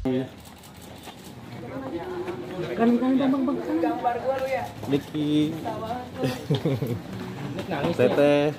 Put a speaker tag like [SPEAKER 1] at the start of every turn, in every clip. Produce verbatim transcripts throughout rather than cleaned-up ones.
[SPEAKER 1] Kan kan bang bang bang.
[SPEAKER 2] Gambar gua lu ya.
[SPEAKER 1] Diki. Teteh.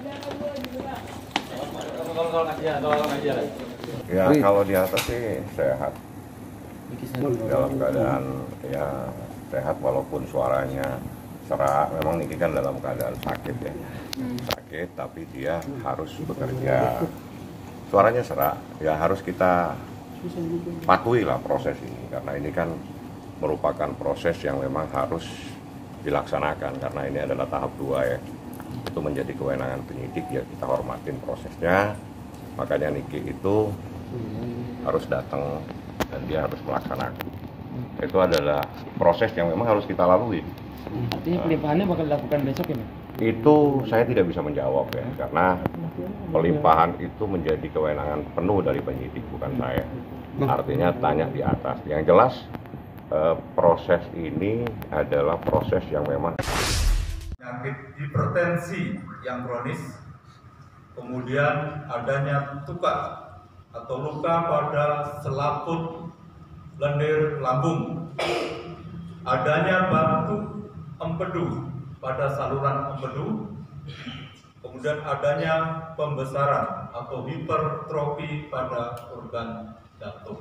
[SPEAKER 3] Ya kalau di atas sih sehat, dalam keadaan ya sehat walaupun suaranya serak. Memang Niki kan dalam keadaan sakit ya, sakit tapi dia harus bekerja. Suaranya serak, ya harus kita patuhi lah proses ini karena ini kan merupakan proses yang memang harus dilaksanakan karena ini adalah tahap dua ya. Itu menjadi kewenangan penyidik, ya kita hormatin prosesnya. Makanya Niki itu harus datang dan dia harus melaksanakan. Itu adalah proses yang memang harus kita lalui.
[SPEAKER 4] Artinya pelimpahannya bakal dilakukan besok ya, Pak?
[SPEAKER 3] Itu saya tidak bisa menjawab ya, karena pelimpahan itu menjadi kewenangan penuh dari penyidik, bukan saya. Artinya tanya di atas. Yang jelas eh, proses ini adalah proses yang memang
[SPEAKER 5] penyakit hipertensi yang kronis, kemudian adanya tuka atau luka pada selaput lendir lambung, adanya batu empedu pada saluran empedu, kemudian adanya pembesaran atau hipertrofi pada organ jantung.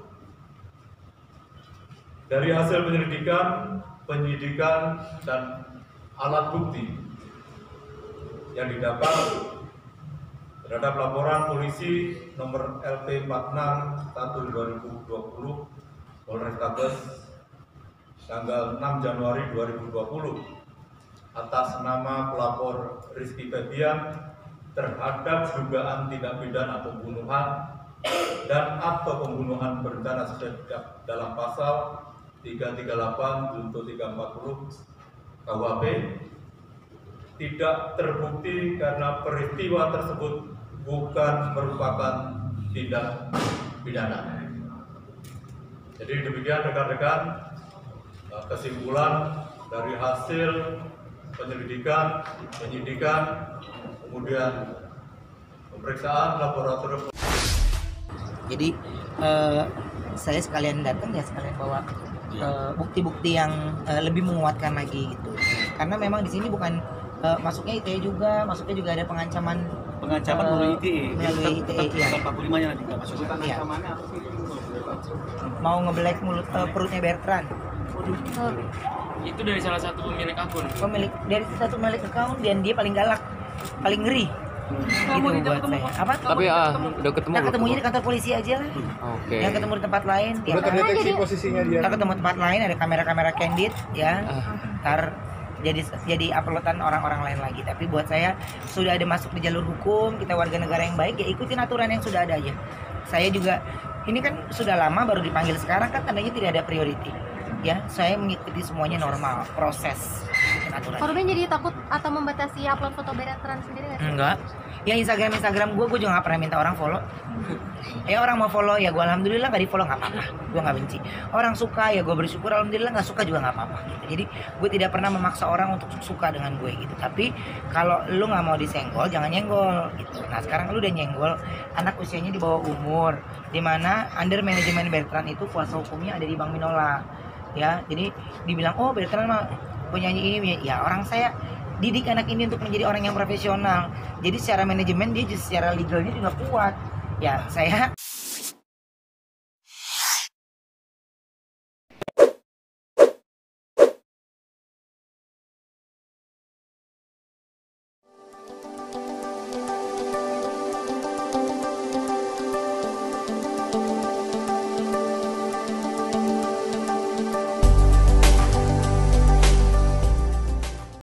[SPEAKER 5] Dari hasil penyelidikan, penyidikan dan alat bukti yang didapat terhadap laporan polisi nomor L P empat enam satu dua ribu dua puluh Polrestabes tanggal enam Januari dua ribu dua puluh atas nama pelapor Rizky Febian terhadap dugaan tindak pidana pembunuhan dan atau pembunuhan berencana sesuai dalam pasal tiga tiga delapan junto tiga empat puluh K U H P tidak terbukti karena peristiwa tersebut bukan merupakan tindak pidana. Jadi demikian rekan-rekan kesimpulan dari hasil penyelidikan, penyidikan, kemudian pemeriksaan laboratorium.
[SPEAKER 2] Jadi eh, saya sekalian datang ya sekalian bawa eh, bukti-bukti yang eh, lebih menguatkan lagi gitu. Karena memang di sini bukan uh, masuknya I T E juga, masuknya juga ada pengancaman
[SPEAKER 6] pengancaman
[SPEAKER 2] uh,
[SPEAKER 6] melalui I T E.
[SPEAKER 2] melalui I T E ya.
[SPEAKER 6] empat puluh lima nya nanti nggak masuk.
[SPEAKER 2] Iya. Mau ngebelek mulut uh, perutnya Bertrand.
[SPEAKER 4] Oh. Itu dari salah satu pemilik akun.
[SPEAKER 2] Pemilik dari satu pemilik akun dan dia paling galak, paling ngeri.
[SPEAKER 4] Hmm.
[SPEAKER 2] Gitu buat saya. Apa?
[SPEAKER 1] Tapi ah udah ketemu.
[SPEAKER 2] Nah, ketemunya di kantor polisi aja lah.
[SPEAKER 1] Oke.
[SPEAKER 2] Yang ketemu di tempat lain.
[SPEAKER 7] Udah terdeteksi posisinya dia.
[SPEAKER 2] Kita ketemu tempat lain ada kamera-kamera candid ya. Ntar jadi jadi uploadan orang-orang lain lagi. Tapi buat saya sudah ada masuk di jalur hukum, kita warga negara yang baik ya ikutin aturan yang sudah ada aja. Saya juga ini kan sudah lama baru dipanggil sekarang kan tandanya tidak ada priority. Ya, saya mengikuti semuanya normal, proses aturan.
[SPEAKER 8] Korban jadi takut atau membatasi upload foto Bertrand sendiri nggak sih?
[SPEAKER 2] Enggak. Ya Instagram Instagram gue, gue juga nggak pernah minta orang follow. Ya orang mau follow ya gue alhamdulillah nggak di follow nggak apa-apa. Gue nggak benci. Orang suka ya gue bersyukur alhamdulillah, nggak suka juga nggak apa-apa. Gitu. Jadi gue tidak pernah memaksa orang untuk suka dengan gue gitu. Tapi kalau lu nggak mau disenggol jangan nyenggol gitu. Nah sekarang lu udah nyenggol anak usianya di bawah umur, dimana under manajemen Bertrand itu kuasa hukumnya ada di Bang Minola. Ya jadi dibilang oh Bertrand mah penyanyi ini ya orang saya didik anak ini untuk menjadi orang yang profesional. Jadi secara manajemen dia secara legalnya juga kuat. Ya saya